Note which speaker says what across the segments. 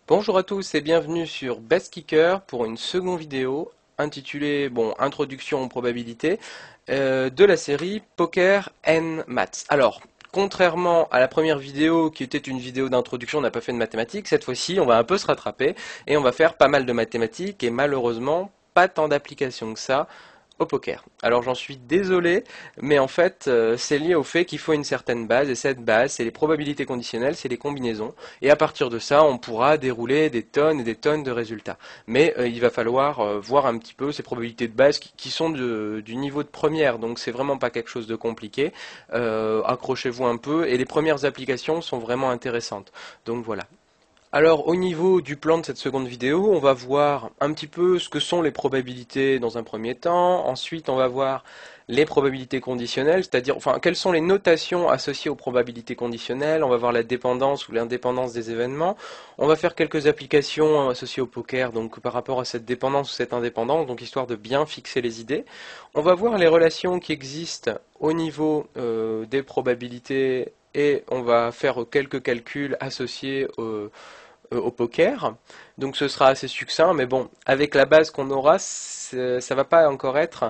Speaker 1: Bonjour à tous et bienvenue sur Best Kicker pour une seconde vidéo intitulée Introduction aux probabilités de la série Poker and Maths. Alors, contrairement à la première vidéo qui était une vidéo d'introduction, on n'a pas fait de mathématiques, cette fois-ci on va un peu se rattraper et on va faire pas mal de mathématiques et malheureusement pas tant d'applications que ça au poker. Alors j'en suis désolé, mais en fait c'est lié au fait qu'il faut une certaine base, et cette base c'est les probabilités conditionnelles, c'est les combinaisons, et à partir de ça on pourra dérouler des tonnes et des tonnes de résultats. Mais il va falloir voir un petit peu ces probabilités de base qui sont du niveau de première, donc c'est vraiment pas quelque chose de compliqué. Accrochez-vous un peu, et les premières applications sont vraiment intéressantes. Donc voilà. Alors au niveau du plan de cette seconde vidéo, on va voir un petit peu ce que sont les probabilités dans un premier temps, ensuite on va voir les probabilités conditionnelles, c'est-à-dire quelles sont les notations associées aux probabilités conditionnelles, on va voir la dépendance ou l'indépendance des événements, on va faire quelques applications associées au poker, donc par rapport à cette dépendance ou cette indépendance, donc histoire de bien fixer les idées. On va voir les relations qui existent au niveau des probabilités et on va faire quelques calculs associés au poker. Donc ce sera assez succinct, mais bon, avec la base qu'on aura, ça va pas encore être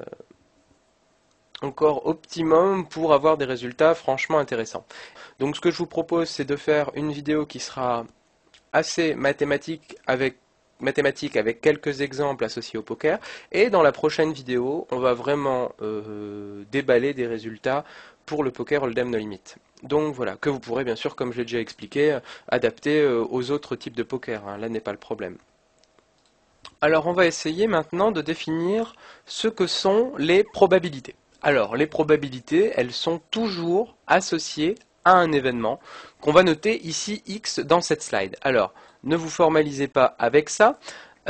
Speaker 1: encore optimum pour avoir des résultats franchement intéressants. Donc ce que je vous propose, c'est de faire une vidéo qui sera assez mathématique avec quelques exemples associés au poker. Et dans la prochaine vidéo, on va vraiment déballer des résultats pour le poker Hold'em No Limit. Donc voilà, que vous pourrez bien sûr, comme je l'ai déjà expliqué, adapter aux autres types de poker. Hein, là n'est pas le problème. Alors on va essayer maintenant de définir ce que sont les probabilités. Alors les probabilités, elles sont toujours associées à un événement qu'on va noter ici X dans cette slide. Alors ne vous formalisez pas avec ça,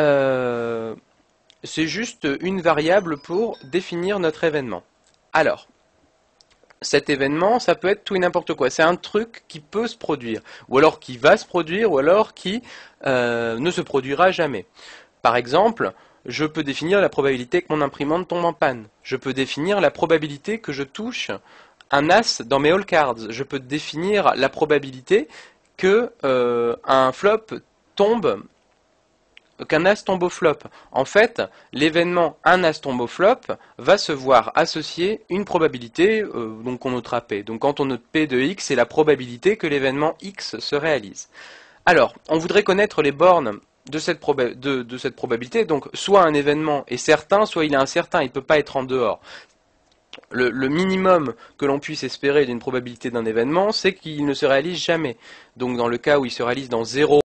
Speaker 1: c'est juste une variable pour définir notre événement. Alors, cet événement, ça peut être tout et n'importe quoi. C'est un truc qui peut se produire, ou alors qui va se produire, ou alors qui ne se produira jamais. Par exemple, je peux définir la probabilité que mon imprimante tombe en panne. Je peux définir la probabilité que je touche un as dans mes all cards. Je peux définir la probabilité que un flop tombe, qu'un as tombe au flop. En fait, l'événement un as tombe au flop va se voir associer une probabilité donc qu'on notera P. Donc quand on note P de X, c'est la probabilité que l'événement X se réalise. Alors, on voudrait connaître les bornes de cette probabilité. Donc soit un événement est certain, soit il est incertain, il ne peut pas être en dehors. Le minimum que l'on puisse espérer d'une probabilité d'un événement, c'est qu'il ne se réalise jamais. Donc dans le cas où il se réalise dans 0